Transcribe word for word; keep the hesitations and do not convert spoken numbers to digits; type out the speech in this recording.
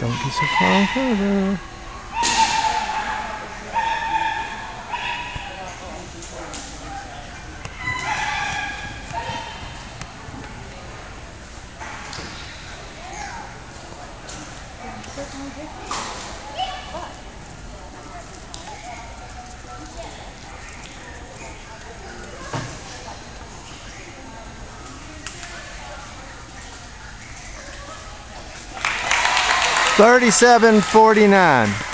Don't get so far in front of her. thirty-seven forty-nine.